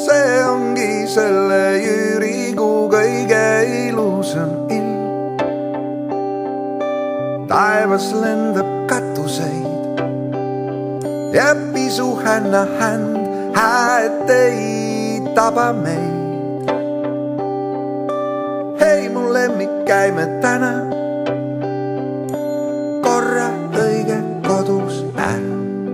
see ongi selle Jüürikuu kõige ilusam ilm. Taevas lendab katuseid ja pisuhänna händ hääd ei taba meid. Hei mu lemmik, käime täna korra õige kodus ära.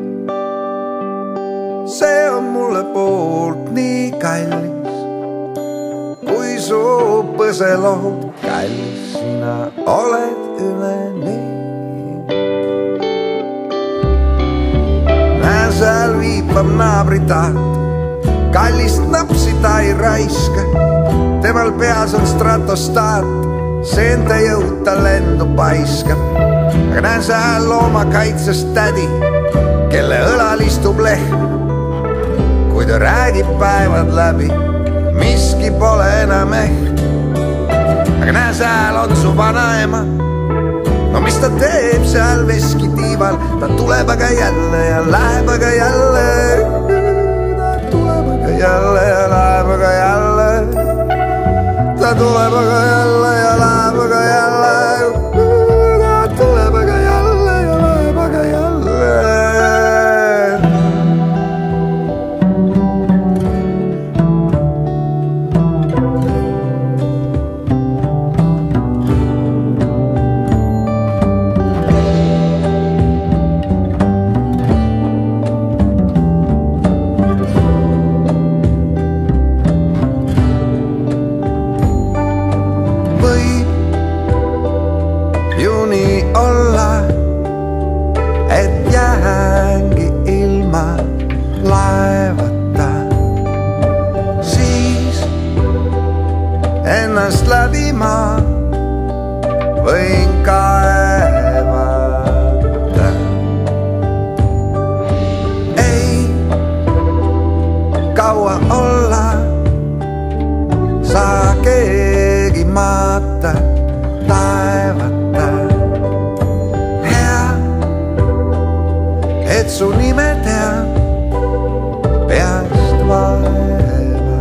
See on mulle poolt nii kallis, kui su põselood kallis sina oled üle nii. Näe, seal viipab naabritaat, kallist napsi ta ei raiska. Temal peas on stratostaat, seente jõud ta lendu paiskab. Aga näe seal loomakaitses tädi, kelle õlal istub lehm. Kui ta räägib päevad läbi, miski pole enam ehk. Aga näe, seal on su vanaema, no mis ta teeb seal veskitiival? Ta tuleb aga jälle ja läheb aga jälle. Ta tuleb aga jälle ja läheb aga jälle. Ta tuleb aga jälle ja läheb aga jälle. Ta tuleb aga jälle ja läheb aga jälle. Juni olla, et jäängi ilma laevata. Siis ennast läbi maa võin kaevata. Ei kaua olla, saa keegi maata taevata. Et su nime tean peast vaevata.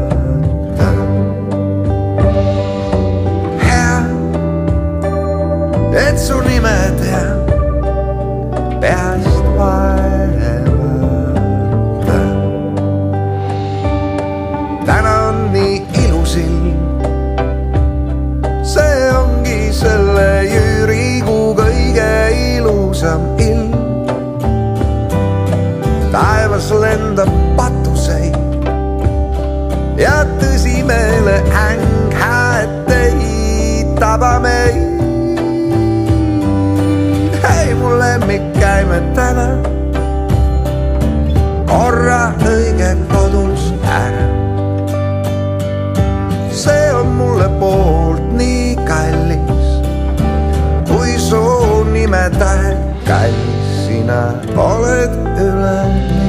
Hea, et su nime tean peast vaevata. Täna on nii ilus ilm, see ongi selle Jüürikuu kõige ilusam ilm. Taevas lendab patuseid ja tõsimeele äng hääd ei taba meid. Hei mu lemmik, käime täna korra õige kodus ära. See on mulle poolt nii kallis, kui su nime tähend kallis sina oled üle.